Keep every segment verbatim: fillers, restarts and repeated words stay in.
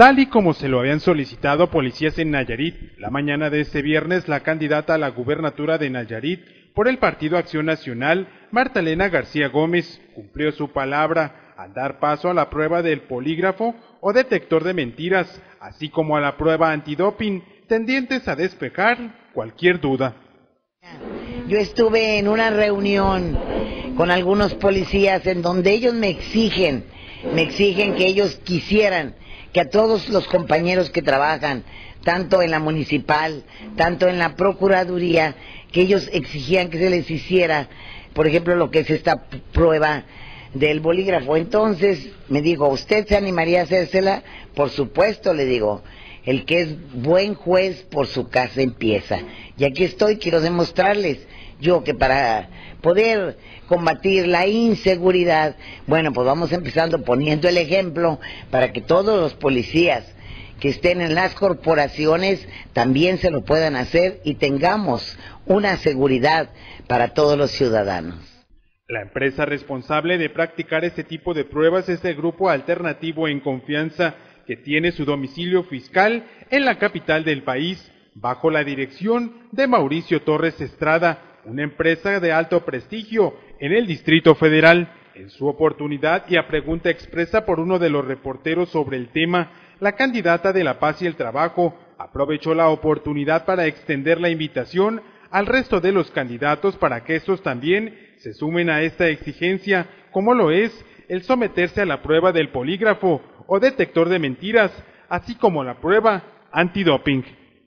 Tal y como se lo habían solicitado policías en Nayarit, la mañana de este viernes la candidata a la gubernatura de Nayarit por el Partido Acción Nacional, Marta Elena García Gómez, cumplió su palabra al dar paso a la prueba del polígrafo o detector de mentiras, así como a la prueba antidoping, tendientes a despejar cualquier duda. Yo estuve en una reunión con algunos policías en donde ellos me exigen, me exigen que ellos quisieran que a todos los compañeros que trabajan, tanto en la municipal, tanto en la procuraduría, que ellos exigían que se les hiciera, por ejemplo, lo que es esta prueba del bolígrafo. Entonces me dijo, ¿usted se animaría a hacérsela? Por supuesto, le digo, el que es buen juez por su casa empieza. Y aquí estoy, quiero demostrarles yo que para poder combatir la inseguridad, bueno, pues vamos empezando poniendo el ejemplo para que todos los policías que estén en las corporaciones también se lo puedan hacer y tengamos una seguridad para todos los ciudadanos. La empresa responsable de practicar este tipo de pruebas es el Grupo Alternativo en Confianza, que tiene su domicilio fiscal en la capital del país, bajo la dirección de Mauricio Torres Estrada, una empresa de alto prestigio en el Distrito Federal. En su oportunidad y a pregunta expresa por uno de los reporteros sobre el tema, la candidata de La Paz y el Trabajo aprovechó la oportunidad para extender la invitación al resto de los candidatos para que estos también se sumen a esta exigencia, como lo es el someterse a la prueba del polígrafo o detector de mentiras, así como la prueba antidoping.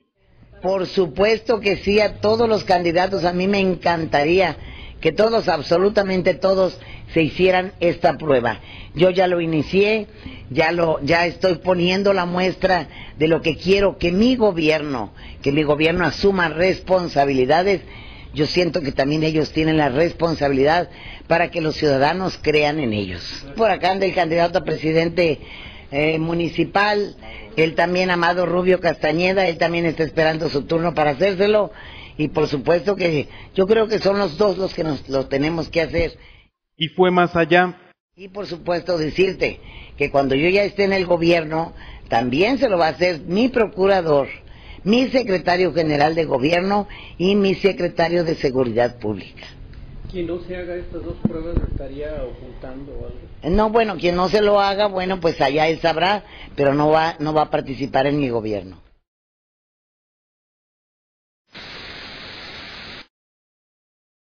Por supuesto que sí, a todos los candidatos, a mí me encantaría que todos, absolutamente todos, se hicieran esta prueba. Yo ya lo inicié, ya lo, ya estoy poniendo la muestra de lo que quiero que mi gobierno, que mi gobierno asuma responsabilidades. Yo siento que también ellos tienen la responsabilidad para que los ciudadanos crean en ellos. Por acá anda el candidato a presidente eh, municipal, él también, Amado Rubio Castañeda, él también está esperando su turno para hacérselo, y por supuesto que yo creo que son los dos los que nos lo tenemos que hacer. Y fue más allá. Y por supuesto decirte que cuando yo ya esté en el gobierno, también se lo va a hacer mi procurador, mi secretario general de gobierno y mi secretario de seguridad pública. Quien no se haga estas dos pruebas estaría ocultando algo. No, bueno, quien no se lo haga, bueno, pues allá él sabrá, pero no va, no va a participar en mi gobierno.